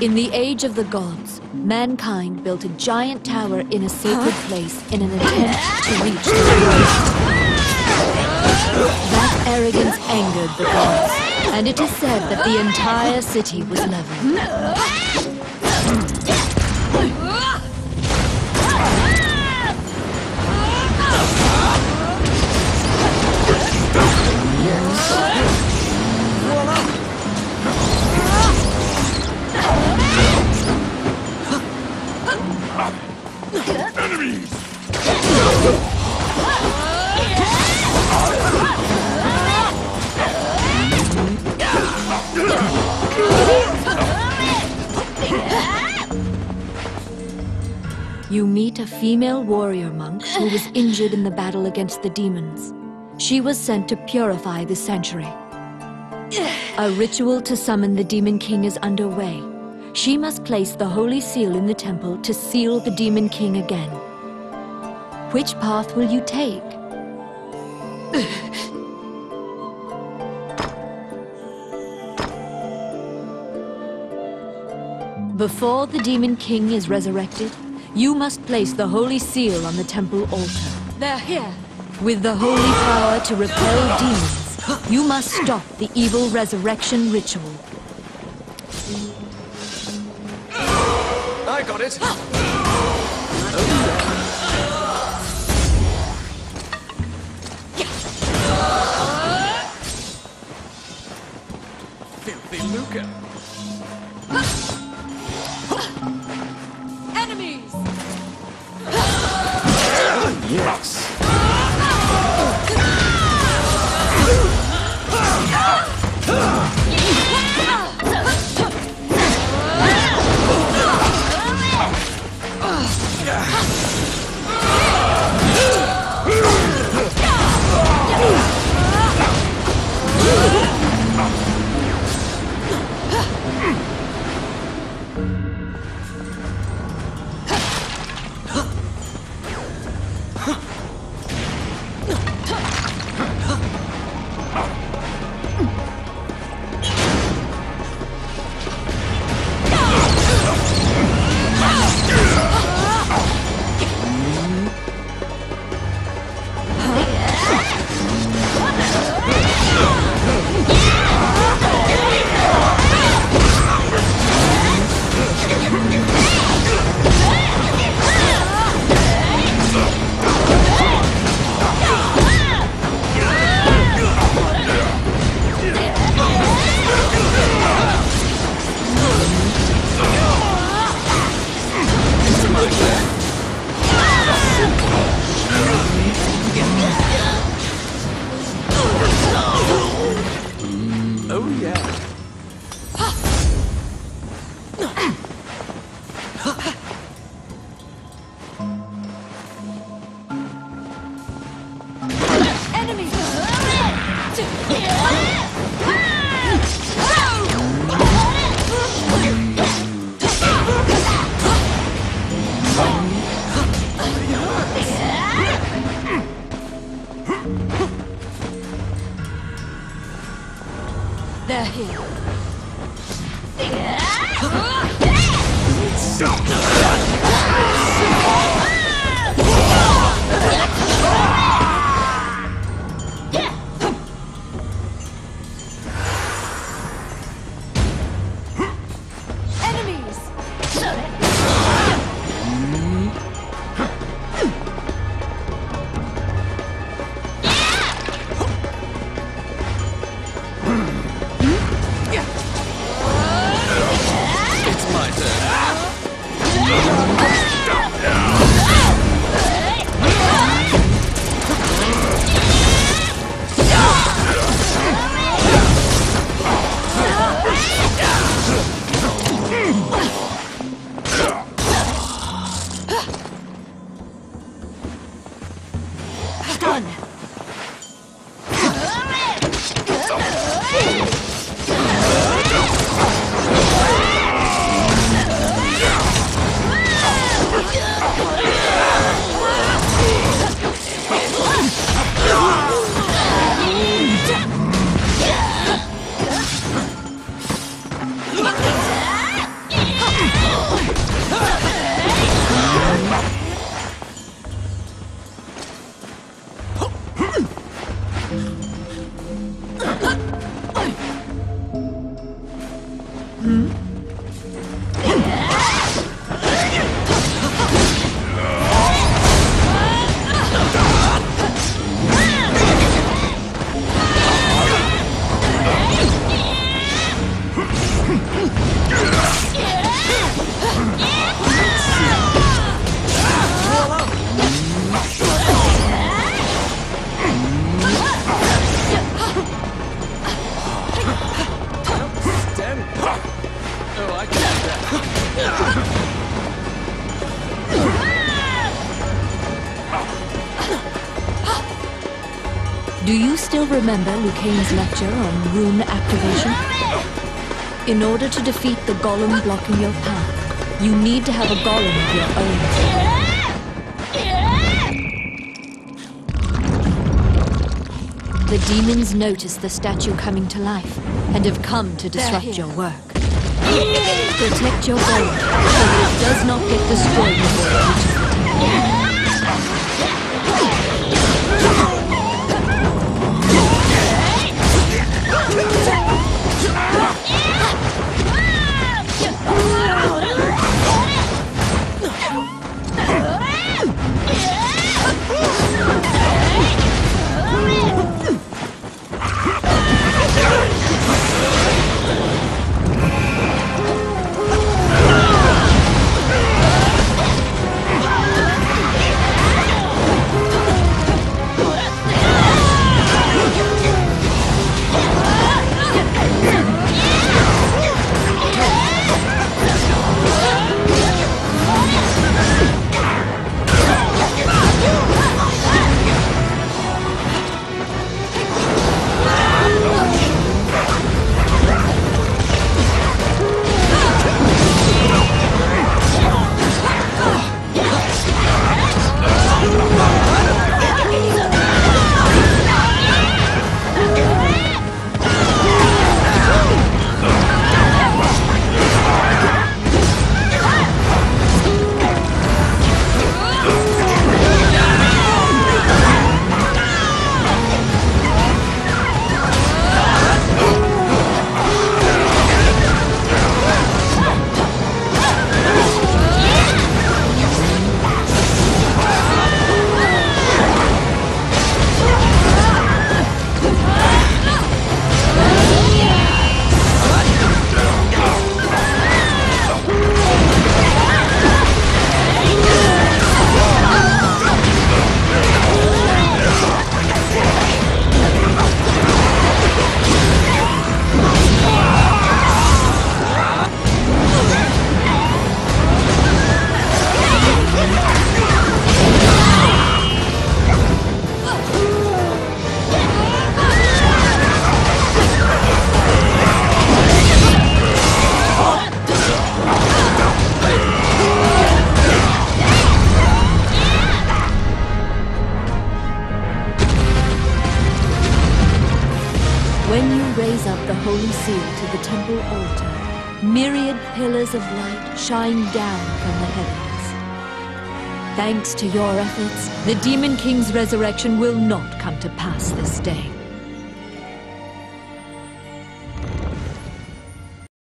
In the age of the gods, mankind built a giant tower in a sacred place in an attempt to reach the throne. That arrogance angered the gods, and it is said that the entire city was leveled. You meet a female warrior monk who was injured in the battle against the demons. She was sent to purify the sanctuary. A ritual to summon the Demon King is underway. She must place the holy seal in the temple to seal the Demon King again. Which path will you take? Before the Demon King is resurrected, you must place the holy seal on the temple altar. They're here! With the holy power to repel demons, you must stop the evil resurrection ritual. I got it! Filthy lucre! Enemies! Yes! Oh yeah. They're here. Enemies! It's my turn. Done! Do you still remember Lucane's lecture on rune activation? In order to defeat the golem blocking your path, you need to have a golem of your own. The demons notice the statue coming to life and have come to disrupt your work. Protect your golem so that it does not get destroyed before it reaches the temple. When you raise up the holy seal to the temple altar, myriad pillars of light shine down from the heavens. Thanks to your efforts, the Demon King's resurrection will not come to pass this day.